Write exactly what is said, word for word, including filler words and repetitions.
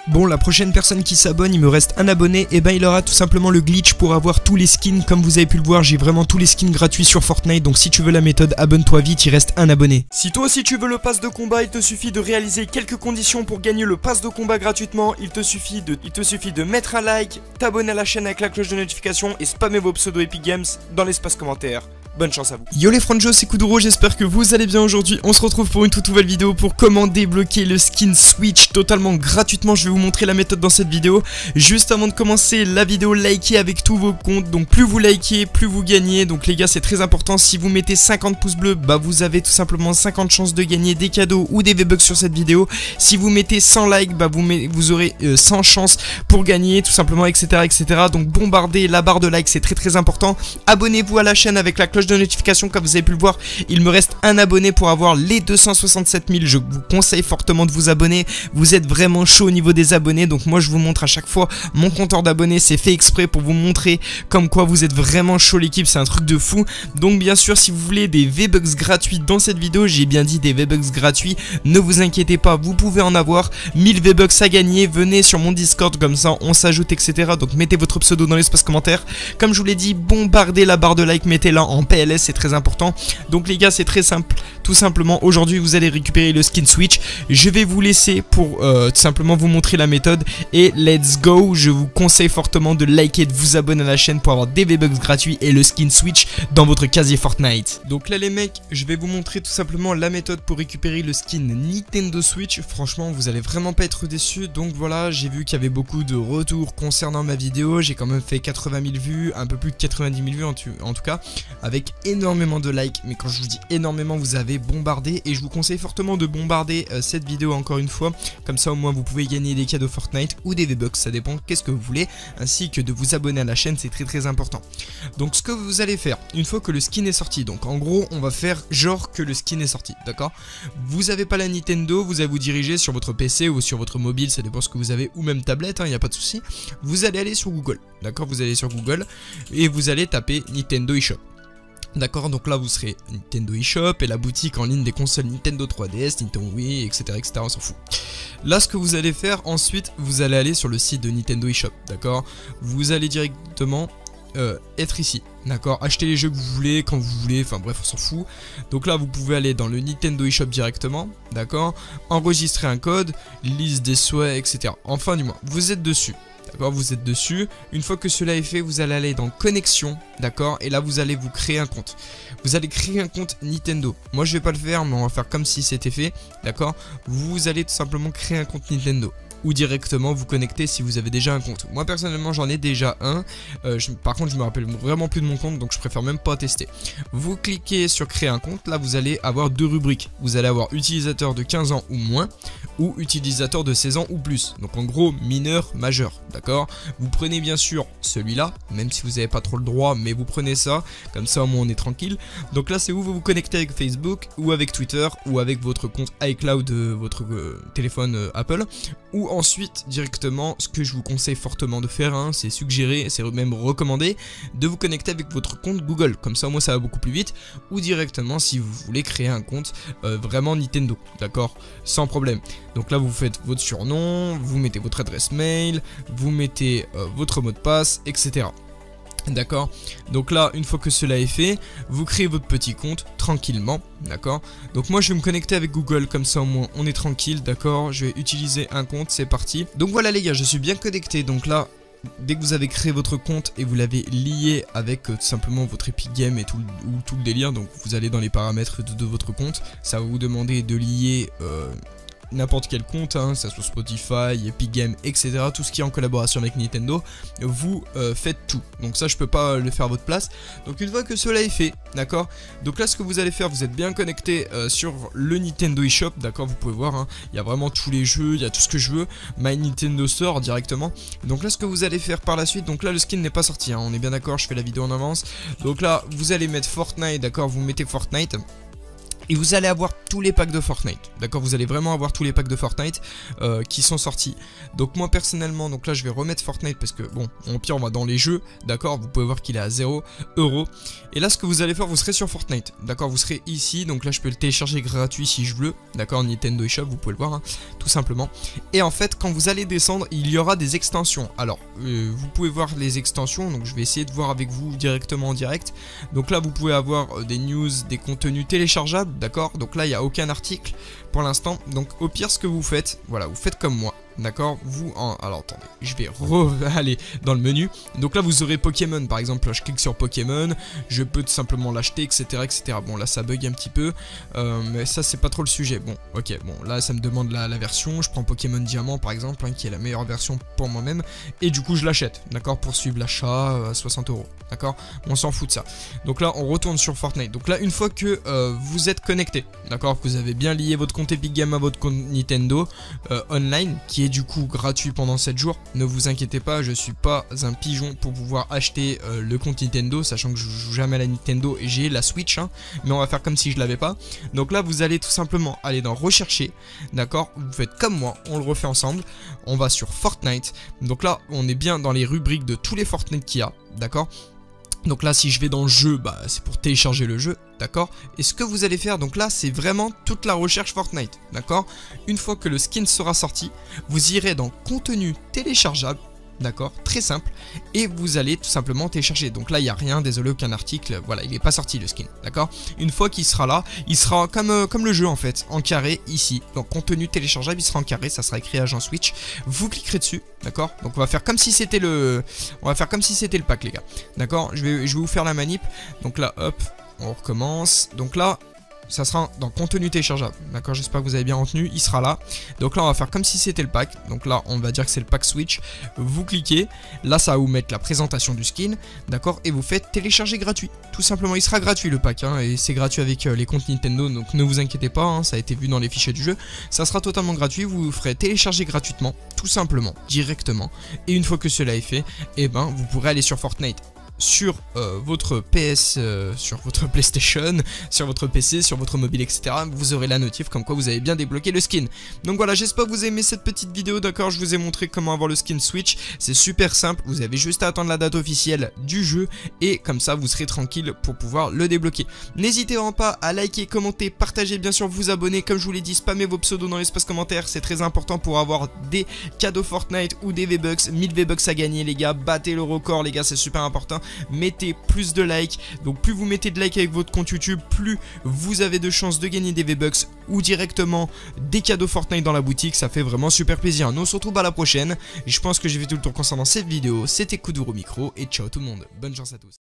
Bon, la prochaine personne qui s'abonne, il me reste un abonné, et ben il aura tout simplement le glitch pour avoir tous les skins. Comme vous avez pu le voir, j'ai vraiment tous les skins gratuits sur Fortnite, donc si tu veux la méthode, abonne-toi vite, il reste un abonné. Si toi aussi tu veux le pass de combat, il te suffit de réaliser quelques conditions pour gagner le pass de combat gratuitement. Il te suffit de, il te suffit de mettre un like, t'abonner à la chaîne avec la cloche de notification et spammer vos pseudos Epic Games dans l'espace commentaire. Bonne chance à vous. Yo les franjos, c'est Kuduro, j'espère que vous allez bien aujourd'hui. On se retrouve pour une toute nouvelle vidéo pour comment débloquer le skin Switch totalement gratuitement. Je vais vous montrer la méthode dans cette vidéo. Juste avant de commencer la vidéo, likez avec tous vos comptes. Donc plus vous likez, plus vous gagnez. Donc les gars, c'est très important. Si vous mettez cinquante pouces bleus, bah vous avez tout simplement cinquante chances de gagner des cadeaux ou des V-Bucks sur cette vidéo. Si vous mettez cent likes, bah vous, met, vous aurez euh, cent chances pour gagner tout simplement, etc, etc. Donc bombardez la barre de likes, c'est très très important. Abonnez-vous à la chaîne avec la cloche de notification. Comme vous avez pu le voir, il me reste un abonné pour avoir les deux cent soixante-sept mille. Je vous conseille fortement de vous abonner. Vous êtes vraiment chaud au niveau des abonnés, donc moi je vous montre à chaque fois mon compteur d'abonnés. C'est fait exprès pour vous montrer comme quoi vous êtes vraiment chaud l'équipe, c'est un truc de fou. Donc bien sûr, si vous voulez des V-Bucks gratuits dans cette vidéo, j'ai bien dit des V-Bucks gratuits, ne vous inquiétez pas, vous pouvez en avoir mille V-Bucks à gagner. Venez sur mon Discord, comme ça on s'ajoute, etc. Donc mettez votre pseudo dans l'espace commentaire. Comme je vous l'ai dit, bombardez la barre de like, mettez-la en P L S, c'est très important. Donc les gars, c'est très simple, tout simplement aujourd'hui vous allez récupérer le skin Switch. Je vais vous laisser pour euh, tout simplement vous montrer la méthode et let's go. Je vous conseille fortement de liker, de vous abonner à la chaîne pour avoir des V-Bucks gratuits et le skin Switch dans votre casier Fortnite. Donc là les mecs, je vais vous montrer tout simplement la méthode pour récupérer le skin Nintendo Switch. Franchement, vous allez vraiment pas être déçus. Donc voilà, j'ai vu qu'il y avait beaucoup de retours concernant ma vidéo. J'ai quand même fait quatre-vingt mille vues, un peu plus de quatre-vingt-dix mille vues en, en tout cas, avec énormément de likes. Mais quand je vous dis énormément, vous avez bombardé, et je vous conseille fortement de bombarder euh, cette vidéo encore une fois. Comme ça au moins vous pouvez gagner des cadeaux Fortnite ou des V-Bucks, ça dépend qu'est-ce que vous voulez, ainsi que de vous abonner à la chaîne, c'est très très important. Donc ce que vous allez faire une fois que le skin est sorti, donc en gros on va faire genre que le skin est sorti, d'accord. Vous avez pas la Nintendo, vous allez vous diriger sur votre P C ou sur votre mobile, ça dépend ce que vous avez, ou même tablette, il hein, n'y a pas de souci. Vous allez aller sur Google, d'accord, vous allez sur Google et vous allez taper Nintendo eShop. D'accord, donc là vous serez Nintendo eShop et la boutique en ligne des consoles Nintendo trois D S, Nintendo Wii, etc, etc, on s'en fout. Là ce que vous allez faire ensuite, vous allez aller sur le site de Nintendo eShop, d'accord. Vous allez directement euh, être ici, d'accord, acheter les jeux que vous voulez, quand vous voulez, enfin bref on s'en fout. Donc là vous pouvez aller dans le Nintendo eShop directement, d'accord, enregistrer un code, liste des souhaits, et cetera. En fin du mois, vous êtes dessus. D'accord, vous êtes dessus. Une fois que cela est fait, vous allez aller dans connexion, d'accord, et là vous allez vous créer un compte. Vous allez créer un compte Nintendo. Moi je vais pas le faire, mais on va faire comme si c'était fait, d'accord. Vous allez tout simplement créer un compte Nintendo, ou directement vous connecter si vous avez déjà un compte. Moi personnellement j'en ai déjà un, euh, je, par contre je me rappelle vraiment plus de mon compte, donc je préfère même pas tester. Vous cliquez sur créer un compte, là vous allez avoir deux rubriques. Vous allez avoir utilisateur de quinze ans ou moins, ou utilisateur de seize ans ou plus. Donc en gros mineur, majeur, d'accord. Vous prenez bien sûr celui-là, même si vous n'avez pas trop le droit, mais vous prenez ça, comme ça au moins on est tranquille. Donc là c'est où vous vous connectez avec Facebook, ou avec Twitter, ou avec votre compte iCloud de votre euh, téléphone euh, Apple, ou ensuite directement, ce que je vous conseille fortement de faire, hein, c'est suggérer, c'est même recommandé de vous connecter avec votre compte Google, comme ça moi ça va beaucoup plus vite, ou directement si vous voulez créer un compte euh, vraiment Nintendo, d'accord, sans problème. Donc là vous faites votre surnom, vous mettez votre adresse mail, vous mettez euh, votre mot de passe, et cetera. D'accord, donc là une fois que cela est fait, vous créez votre petit compte tranquillement, d'accord. Donc moi je vais me connecter avec Google, comme ça au moins on est tranquille, d'accord. Je vais utiliser un compte, c'est parti. Donc voilà les gars, je suis bien connecté. Donc là dès que vous avez créé votre compte et vous l'avez lié avec euh, tout simplement votre Epic Game et tout, ou tout le délire, donc vous allez dans les paramètres de, de votre compte, ça va vous demander de lier euh, n'importe quel compte, hein, ça soit Spotify, Epic Games, et cetera. Tout ce qui est en collaboration avec Nintendo, vous euh, faites tout. Donc ça, je peux pas le faire à votre place. Donc une fois que cela est fait, d'accord. Donc là, ce que vous allez faire, vous êtes bien connecté euh, sur le Nintendo eShop, d'accord. Vous pouvez voir, hein, il y a vraiment tous les jeux, il y a tout ce que je veux. My Nintendo Store directement. Donc là, ce que vous allez faire par la suite, donc là, le skin n'est pas sorti, hein, on est bien d'accord. Je fais la vidéo en avance. Donc là, vous allez mettre Fortnite, d'accord. Vous mettez Fortnite. et vous allez avoir tous les packs de Fortnite, d'accord, vous allez vraiment avoir tous les packs de Fortnite euh, qui sont sortis. Donc moi personnellement, donc là je vais remettre Fortnite parce que bon, au pire on va dans les jeux, d'accord, vous pouvez voir qu'il est à zéro euro. Et là ce que vous allez faire, vous serez sur Fortnite, d'accord, vous serez ici, donc là je peux le télécharger gratuit si je veux, d'accord, Nintendo eShop, vous pouvez le voir, hein, tout simplement. Et en fait quand vous allez descendre, il y aura des extensions. Alors euh, vous pouvez voir les extensions, donc je vais essayer de voir avec vous directement en direct. Donc là vous pouvez avoir euh, des news, des contenus téléchargeables. D'accord, donc là il n'y a aucun article pour l'instant, donc au pire ce que vous faites, voilà, vous faites comme moi, d'accord, vous en... alors attendez, je vais re aller dans le menu, donc là vous aurez Pokémon, par exemple, là je clique sur Pokémon, je peux tout simplement l'acheter, etc, etc, bon là ça bug un petit peu, euh, mais ça c'est pas trop le sujet, bon, ok, bon là ça me demande la, la version, je prends Pokémon Diamant par exemple, hein, qui est la meilleure version pour moi-même, et du coup je l'achète, d'accord, pour suivre l'achat à soixante euros, d'accord, on s'en fout de ça. Donc là on retourne sur Fortnite, donc là une fois que euh, vous êtes connecté, d'accord, que vous avez bien lié votre compte Epic Game à votre compte Nintendo euh, online, qui est du coup gratuit pendant sept jours, ne vous inquiétez pas, je suis pas un pigeon pour pouvoir acheter euh, le compte Nintendo, sachant que je joue jamais à la Nintendo et j'ai la Switch, hein, mais on va faire comme si je l'avais pas. Donc là vous allez tout simplement aller dans rechercher, d'accord, vous faites comme moi, on le refait ensemble, on va sur Fortnite, donc là on est bien dans les rubriques de tous les Fortnite qu'il y a, d'accord. Donc là si je vais dans le jeu, bah, c'est pour télécharger le jeu, d'accord. Et ce que vous allez faire, donc là c'est vraiment toute la recherche Fortnite, d'accord. Une fois que le skin sera sorti, vous irez dans contenu téléchargeable, d'accord, très simple, et vous allez tout simplement télécharger. Donc là il n'y a rien, désolé, aucun article, voilà, il n'est pas sorti le skin, d'accord. Une fois qu'il sera là, il sera comme, euh, comme le jeu en fait, en carré ici, donc contenu téléchargeable, il sera en carré, ça sera écrit agent Switch, vous cliquerez dessus, d'accord. Donc on va faire comme si c'était le on va faire comme si c'était le pack les gars, d'accord. Je vais, je vais vous faire la manip, donc là hop, on recommence, donc là ça sera dans contenu téléchargeable, d'accord, j'espère que vous avez bien retenu, il sera là. Donc là on va faire comme si c'était le pack, donc là on va dire que c'est le pack Switch, vous cliquez, là ça va vous mettre la présentation du skin, d'accord, et vous faites télécharger gratuit, tout simplement, il sera gratuit le pack, hein, et c'est gratuit avec euh, les comptes Nintendo, donc ne vous inquiétez pas, hein, ça a été vu dans les fichiers du jeu, ça sera totalement gratuit, vous vous ferez télécharger gratuitement, tout simplement, directement, et une fois que cela est fait, et ben vous pourrez aller sur Fortnite, sur euh, votre P S, euh, sur votre PlayStation, sur votre P C, sur votre mobile, et cetera. Vous aurez la notif comme quoi vous avez bien débloqué le skin. Donc voilà, j'espère que vous avez aimé cette petite vidéo, d'accord. Je vous ai montré comment avoir le skin Switch. C'est super simple, vous avez juste à attendre la date officielle du jeu et comme ça vous serez tranquille pour pouvoir le débloquer. N'hésitez vraiment pas à liker, commenter, partager, bien sûr vous abonner. Comme je vous l'ai dit, spammez vos pseudos dans l'espace commentaire, c'est très important pour avoir des cadeaux Fortnite ou des V-Bucks. mille V-Bucks à gagner les gars, battez le record les gars, c'est super important. Mettez plus de likes, donc plus vous mettez de likes avec votre compte YouTube, plus vous avez de chances de gagner des V-Bucks ou directement des cadeaux Fortnite dans la boutique, ça fait vraiment super plaisir. Nous on se retrouve à la prochaine, et je pense que j'ai fait tout le tour concernant cette vidéo. C'était Kuduro au micro et ciao tout le monde, bonne chance à tous.